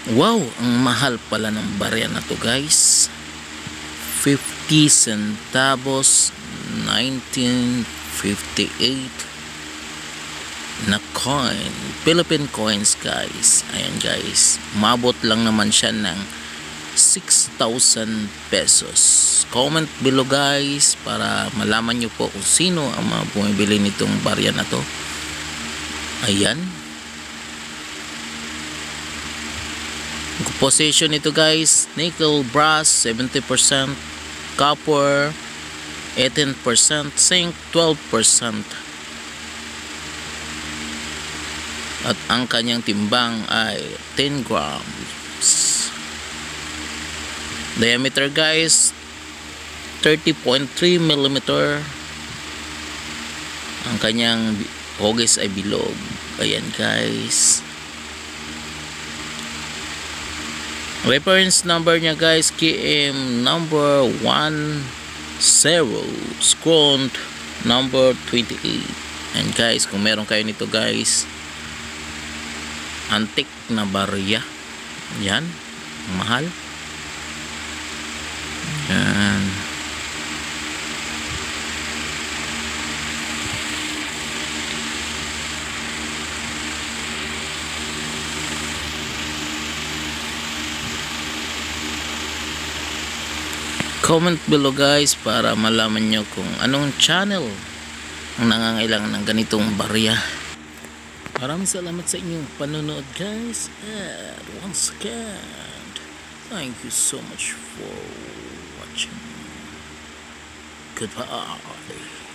Wow, ang mahal pala ng barya na to guys. 50 centavos 1958 na coin, Philippine coins guys. Ayan guys, umabot lang naman siya ng 6,000 pesos. Comment below guys para malaman nyo po kung sino ang mga bumibili nitong barya na to. Ayan, composition nito guys: nickel, brass 70%, copper 18%, zinc 12%, at ang kanyang timbang ay 10 grams. Diameter guys 30.3 mm. Ang kanyang hugis ay bilog. Ayan guys, reference number niya guys, KM number 10, scroll number 28. And guys, kung meron kayo nito guys, antique na barya, yan, mahal. Yan. Comment below guys para malaman nyo kung anong channel ang nangangailangan ng ganitong barya. Maraming salamat sa inyong panonood guys, and once again, thank you so much for watching. Goodbye.